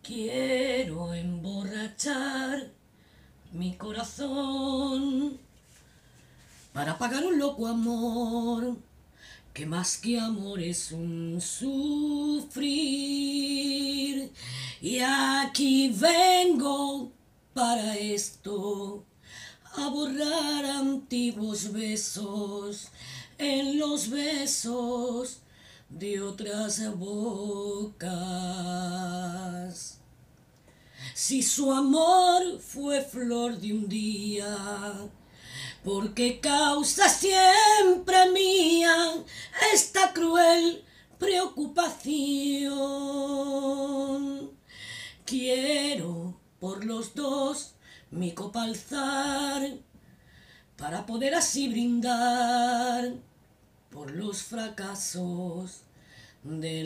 Quiero emborrachar mi corazón para pagar un loco amor que más que amor es un sufrir. Y aquí vengo para esto, a borrar antiguos besos en los besos de otras bocas. Si su amor fue flor de un día, porque causa siempre mía esta cruel preocupación. Quiero por los dos mi copa alzar, para poder así brindar por los fracasos del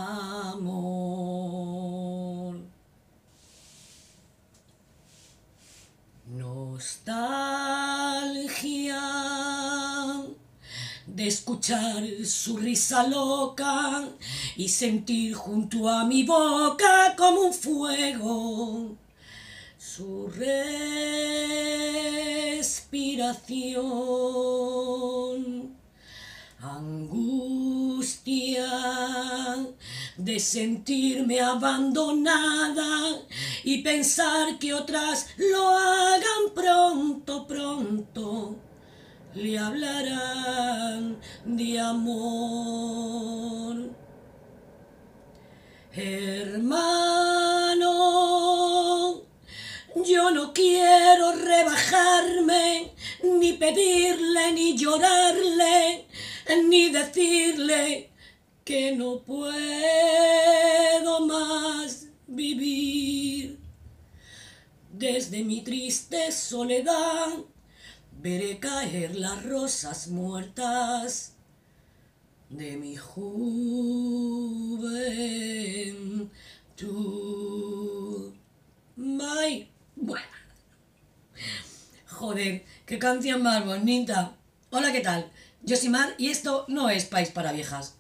amor. Nostalgia de escuchar su risa loca y sentir junto a mi boca como un fuego su respiración. Angustia de sentirme abandonada y pensar que otras lo hagan pronto, pronto le hablarán de amor. Hermano, yo no quiero rebajarme, ni pedirle, ni llorarle, ni decirle que no puedo más vivir. Desde mi triste soledad veré caer las rosas muertas de mi juventud. Bye. Bueno. Joder, qué canción más bonita. Hola, ¿qué tal? Yo soy Mar y esto no es País para Viejas.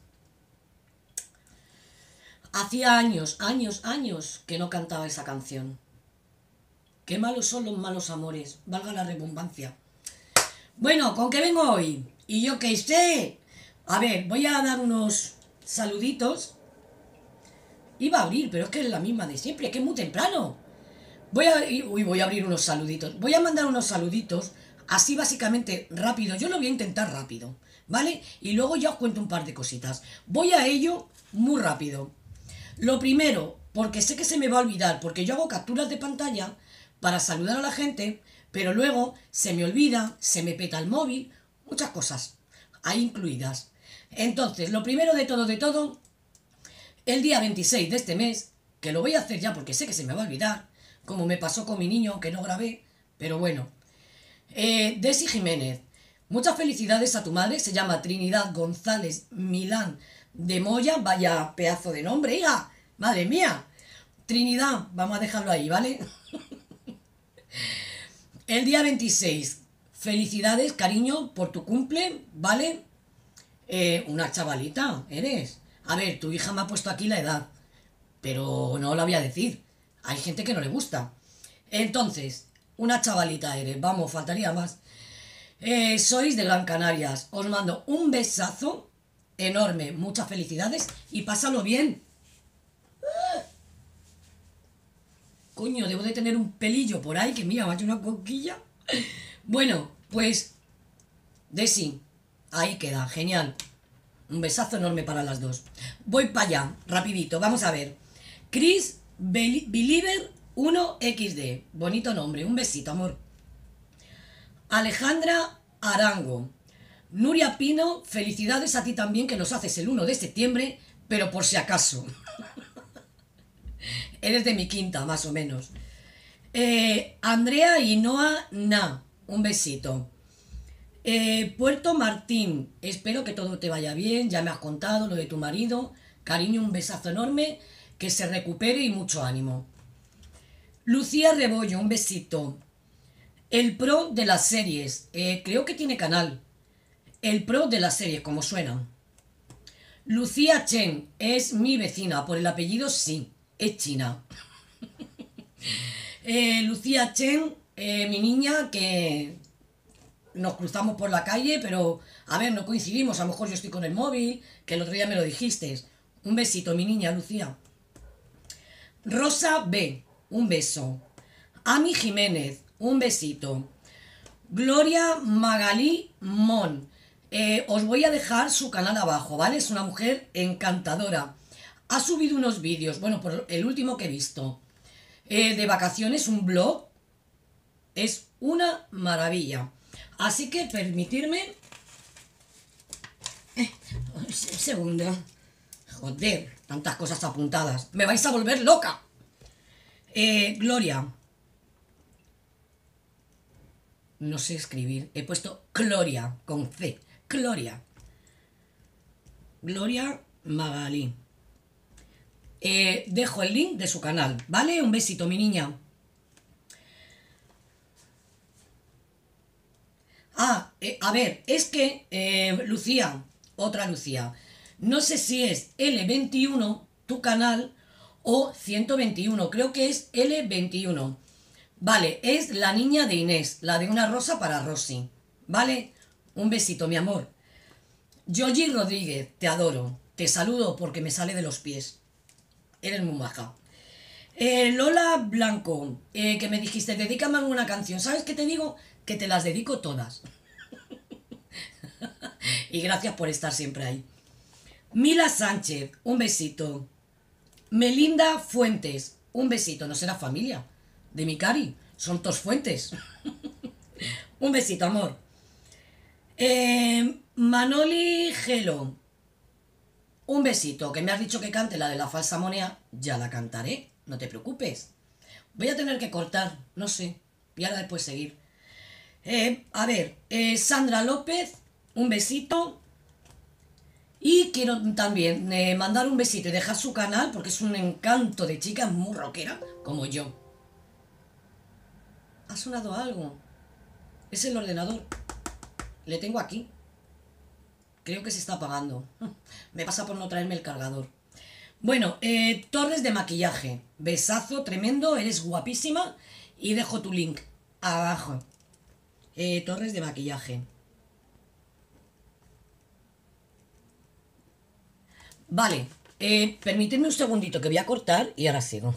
Hacía años que no cantaba esa canción. Qué malos son los malos amores, valga la redundancia. Bueno, ¿con qué vengo hoy? Y yo qué sé. A ver, voy a dar unos saluditos. Iba a abrir, pero es que es la misma de siempre, que es muy temprano. Voy a abrir unos saluditos. Voy a mandar unos saluditos, así básicamente rápido. Yo lo voy a intentar rápido, ¿vale? Y luego ya os cuento un par de cositas. Voy a ello muy rápido. Lo primero, porque sé que se me va a olvidar, porque yo hago capturas de pantalla para saludar a la gente, pero luego se me olvida, se me peta el móvil, muchas cosas ahí incluidas. Entonces, lo primero de todo, el día 26 de este mes, que lo voy a hacer ya porque sé que se me va a olvidar, como me pasó con mi niño, que no grabé, pero bueno. Desi Jiménez, muchas felicidades a tu madre, se llama Trinidad González Milán de Moya, vaya pedazo de nombre, hija, madre mía. Trinidad, vamos a dejarlo ahí, ¿vale? El día 26, felicidades, cariño, por tu cumple, ¿vale? Una chavalita, eres. A ver, tu hija me ha puesto aquí la edad, pero no la voy a decir. Hay gente que no le gusta. Entonces, una chavalita eres, vamos, faltaría más. Sois de Gran Canarias. Os mando un besazo enorme, muchas felicidades y pásalo bien. Coño, debo de tener un pelillo por ahí que mira, me ha hecho una coquilla. Bueno, pues Desi, ahí queda, genial. Un besazo enorme para las dos. Voy para allá, rapidito, vamos a ver. Chris Believer 1XD, bonito nombre, un besito, amor. Alejandra Arango. Nuria Pino, felicidades a ti también, que los haces el 1 de septiembre, pero por si acaso. Eres de mi quinta, más o menos. Andrea Inoa Na, un besito. Puerto Martín, espero que todo te vaya bien, ya me has contado lo de tu marido. Cariño, un besazo enorme, que se recupere y mucho ánimo. Lucía Rebollo, un besito. El pro de las series, creo que tiene canal. El pro de las series, como suena. Lucía Chen, es mi vecina, por el apellido sí, es china. Lucía Chen, mi niña, que nos cruzamos por la calle, pero a ver, no coincidimos. A lo mejor yo estoy con el móvil, que el otro día me lo dijiste. Un besito, mi niña Lucía. Rosa B, un beso. Ami Jiménez, un besito. Gloria Magalí Mon. Os voy a dejar su canal abajo, ¿vale? Es una mujer encantadora. Ha subido unos vídeos, bueno, por el último que he visto, de vacaciones, un blog. Es una maravilla. Así que permitirme... Un segundo. Joder, tantas cosas apuntadas. Me vais a volver loca. Gloria. No sé escribir. He puesto Gloria con C. Gloria. Gloria Magalí. Dejo el link de su canal, ¿vale? Un besito, mi niña. A ver, es que Lucía, otra Lucía, no sé si es L21 tu canal o 121, creo que es L21. Vale, es la niña de Inés, la de una rosa para Rosy, ¿vale? Un besito, mi amor. Yoyi Rodríguez, te adoro, te saludo porque me sale de los pies. Eres muy maja. Lola Blanco, que me dijiste, dedícame alguna canción. ¿Sabes qué te digo? Que te las dedico todas. Y gracias por estar siempre ahí. Mila Sánchez, un besito. Melinda Fuentes, un besito. No será familia de mi cari, son tos Fuentes. Un besito, amor. Manoli Gelo, un besito. Que me has dicho que cante la de la falsa moneda, ya la cantaré, no te preocupes. Voy a tener que cortar, no sé, y ahora después seguir. A ver, Sandra López, un besito. Y quiero también mandar un besito y dejar su canal porque es un encanto de chica muy rockera como yo. ¿Ha sonado algo? Es el ordenador. Le tengo aquí. Creo que se está apagando. Me pasa por no traerme el cargador. Bueno, Torres de maquillaje. Besazo tremendo, eres guapísima. Y dejo tu link abajo. Torres de maquillaje. Vale, permíteme un segundito que voy a cortar y ahora sigo.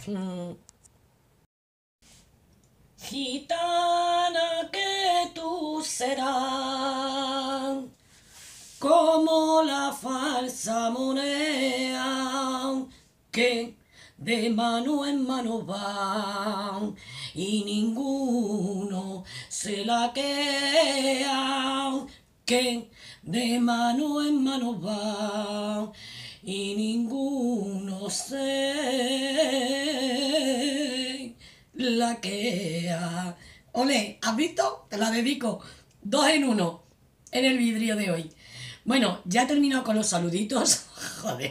Gitana que tú serás como la falsa moneda que de mano en mano va y ninguno se la queda, que de mano en mano va y ninguno se la queda. Ole, ¿has visto? Te la dedico. 2 en 1 en el vidrio de hoy. Bueno, ya he terminado con los saluditos. Joder.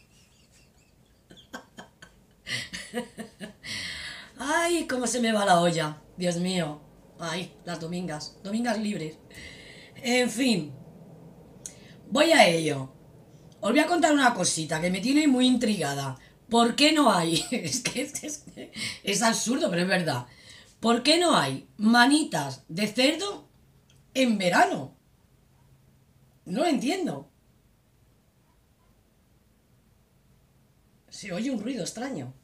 Ay, cómo se me va la olla. Dios mío. Ay, las domingas. Domingas libres. En fin. Voy a ello. Os voy a contar una cosita que me tiene muy intrigada. ¿Por qué no hay? Es absurdo, pero es verdad. ¿Por qué no hay manitas de cerdo en verano? No lo entiendo. Se oye un ruido extraño.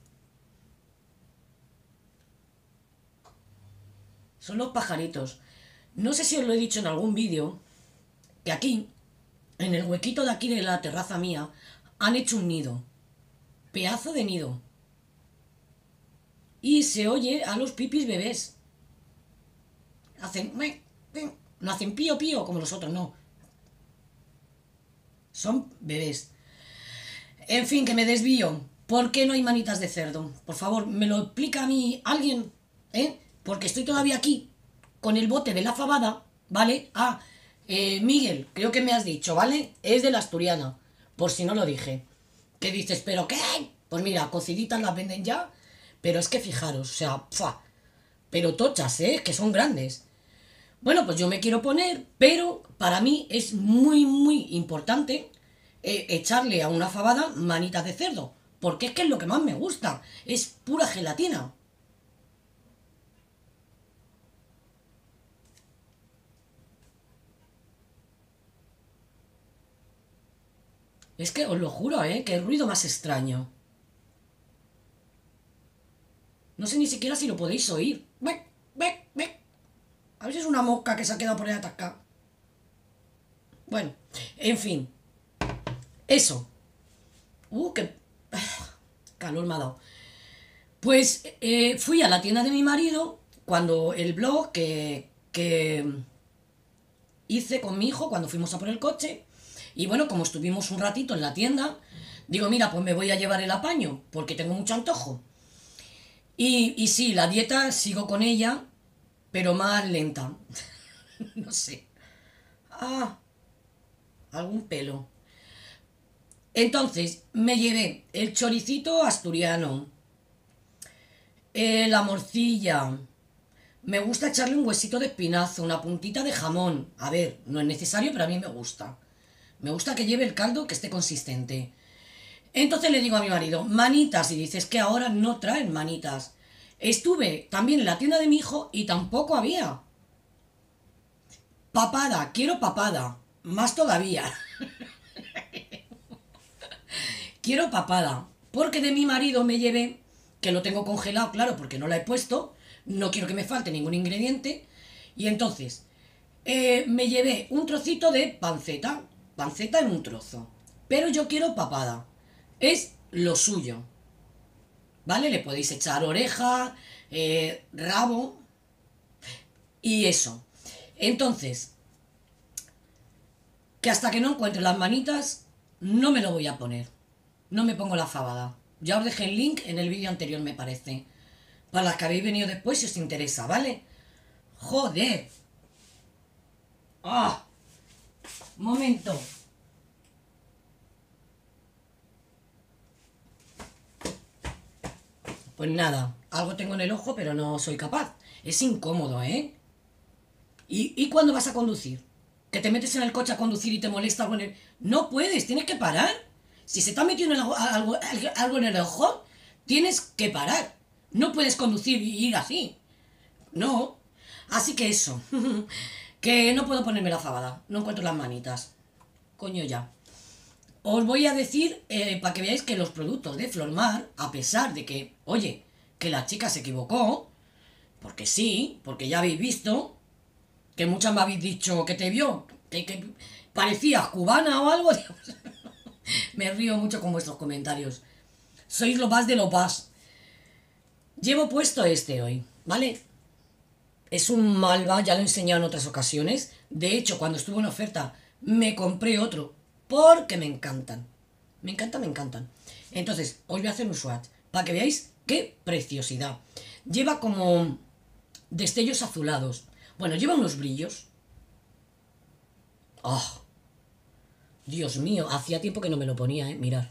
Son los pajaritos. No sé si os lo he dicho en algún vídeo, que aquí, en el huequito de aquí de la terraza mía, han hecho un nido. Pedazo de nido. Y se oye a los pipis bebés. Hacen... No hacen pío pío como los otros, no. Son bebés. En fin, que me desvío. ¿Por qué no hay manitas de cerdo? Por favor, me lo explica a mí alguien, ¿eh? Porque estoy todavía aquí, con el bote de la fabada, ¿vale? Miguel, creo que me has dicho, ¿vale? Es de la Asturiana, por si no lo dije. ¿Qué dices? ¿Pero qué? Pues mira, cociditas las venden ya, pero es que fijaros, o sea, ¡pua! Pero tochas, ¿eh? Que son grandes. Bueno, pues yo me quiero poner, pero para mí es muy, muy importante echarle a una fabada manitas de cerdo, porque es que es lo que más me gusta, es pura gelatina. Es que os lo juro, qué ruido más extraño. No sé ni siquiera si lo podéis oír. Bec, bec, bec. A ver si es una mosca que se ha quedado por ahí atascada. Bueno, en fin. Eso. Qué calor me ha dado. Pues fui a la tienda de mi marido cuando el blog que hice con mi hijo cuando fuimos a por el coche. Y bueno, como estuvimos un ratito en la tienda, digo, mira, pues me voy a llevar el apaño porque tengo mucho antojo. Y sí, la dieta sigo con ella, pero más lenta. No sé. Ah, algún pelo. Entonces, me llevé el choricito asturiano, la morcilla. Me gusta echarle un huesito de espinazo, una puntita de jamón. A ver, no es necesario, pero a mí me gusta. Me gusta que lleve el caldo, que esté consistente. Entonces le digo a mi marido, manitas, y dices que ahora no traen manitas. Estuve también en la tienda de mi hijo y tampoco había. Papada, quiero papada. Más todavía. Quiero papada. Porque de mi marido me llevé, que lo tengo congelado, claro, porque no la he puesto. No quiero que me falte ningún ingrediente. Y entonces, me llevé un trocito de panceta. Panceta en un trozo. Pero yo quiero papada. Es lo suyo. ¿Vale? Le podéis echar oreja, rabo y eso. Entonces, que hasta que no encuentre las manitas, no me lo voy a poner. No me pongo la fabada. Ya os dejé el link en el vídeo anterior, me parece. Para las que habéis venido después, si os interesa, ¿vale? ¡Joder! ¡Ah! Momento. Pues nada, algo tengo en el ojo, pero no soy capaz. Es incómodo, ¿eh? ¿Y cuándo vas a conducir? ¿Que te metes en el coche a conducir y te molesta algo en el... No puedes, tienes que parar. Si se te ha metido en algo en el ojo, tienes que parar. No puedes conducir y ir así. No. Así que eso. Que no puedo ponerme la fabada. No encuentro las manitas. Coño ya. Os voy a decir, para que veáis que los productos de Flormar, a pesar de que, oye, que la chica se equivocó, porque sí, porque ya habéis visto, que muchas me habéis dicho que te vio, que parecías cubana o algo. Me río mucho con vuestros comentarios. Sois lo más de lo más. Llevo puesto este hoy, ¿vale? Es un Malva, ya lo he enseñado en otras ocasiones. De hecho, cuando estuvo en oferta, me compré otro porque me encantan. Me encantan, me encantan. Entonces, os voy a hacer un swatch para que veáis qué preciosidad. Lleva como destellos azulados. Bueno, lleva unos brillos. ¡Oh! Dios mío, hacía tiempo que no me lo ponía, mirad.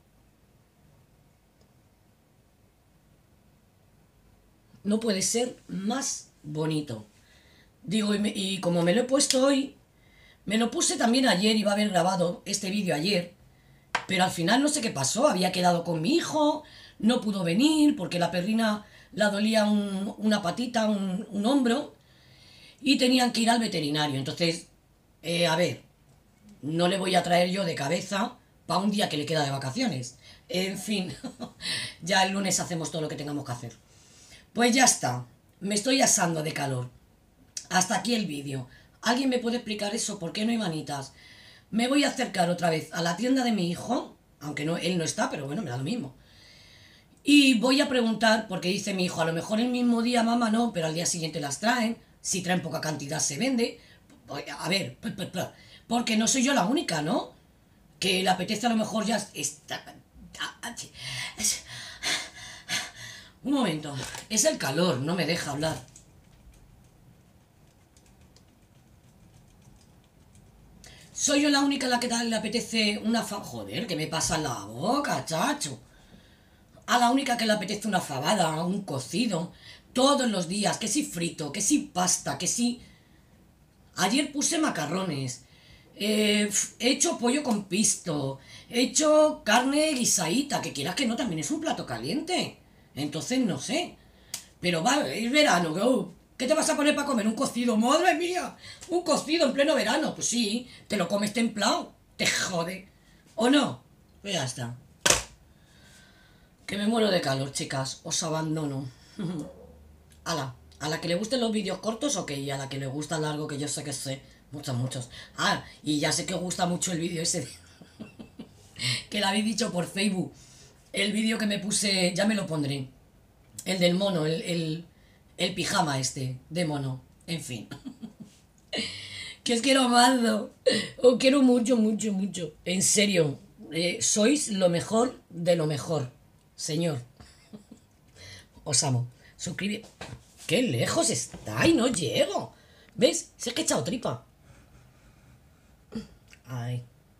No puede ser más bonito. Digo, y como me lo he puesto hoy, me lo puse también ayer, iba a haber grabado este vídeo ayer, pero al final no sé qué pasó, había quedado con mi hijo, no pudo venir porque la perrina la dolía una patita, un hombro, y tenían que ir al veterinario. Entonces, a ver, no le voy a traer yo de cabeza para un día que le queda de vacaciones. En fin, ya el lunes hacemos todo lo que tengamos que hacer. Pues ya está, me estoy asando de calor. Hasta aquí el vídeo. ¿Alguien me puede explicar eso? ¿Por qué no hay manitas? Me voy a acercar otra vez a la tienda de mi hijo, aunque no, él no está, pero bueno, me da lo mismo. Y voy a preguntar, porque dice mi hijo, a lo mejor el mismo día, mamá, no, pero al día siguiente las traen. Si traen poca cantidad se vende. A ver, porque no soy yo la única, ¿no? Que le apetece a lo mejor ya... Un momento, es el calor, no me deja hablar. Soy yo la única a la que le apetece una Joder, que me pasa en la boca, chacho. A la única que le apetece una fabada, un cocido, todos los días, que si frito, que si pasta, que si... Ayer puse macarrones, he hecho pollo con pisto, he hecho carne guisadita, que quieras que no, también es un plato caliente. Entonces no sé. Pero va, es verano, ¿qué te vas a poner para comer? ¿Un cocido? ¡Madre mía! ¿Un cocido en pleno verano? Pues sí, te lo comes templado. Te jode. ¿O no? Pues ya está. Que me muero de calor, chicas. Os abandono. A la que le gusten los vídeos cortos, ok. Y a la que le gusta largo, que yo sé que sé. Muchos, muchos. Ah, y ya sé que os gusta mucho el vídeo ese que lo habéis dicho por Facebook. El vídeo que me puse, ya me lo pondré. El del mono, el pijama este, de mono. En fin. Que os quiero amado. Os quiero mucho, mucho, mucho. En serio. Sois lo mejor de lo mejor. Señor. Os amo. Suscribir. ¡Qué lejos está! Y no llego. ¿Ves? Si es que he echado tripa. Ay.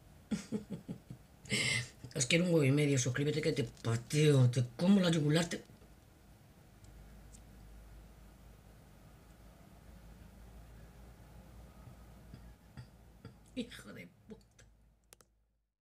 Os quiero un huevo y medio. Suscríbete que te pateo. Te como la yugular. Hijo de puta.